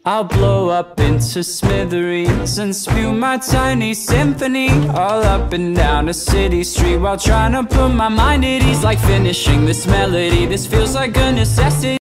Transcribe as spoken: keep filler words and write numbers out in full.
I'll blow up into smithereens and spew my tiny symphony all up and down a city street, while trying to put my mind at ease. Like finishing this melody, this feels like a necessity.